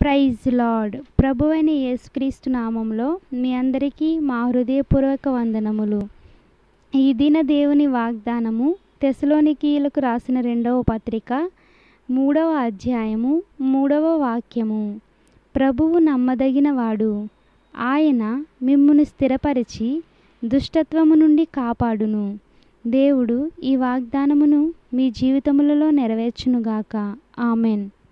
Praise lord. ప్రభువైన యేసుక్రీస్తు నామంలో మీ అందరికీ మా హృదయపూర్వక వందనములు. ఈ దిన దేవుని వాగ్దానము తెస్సలోనికీయులకు రాసిన 2వ పత్రిక 3వ అధ్యాయము 3వ వాక్యము. ప్రభువు నమ్మదగినవాడు, ఆయన మిమ్మును స్థిరపరిచి దుష్టత్వము నుండి కాపాడును. దేవుడు ఈ వాగ్దానమును మీ జీవితములలో నెరవేర్చునుగాక. ఆమెన్.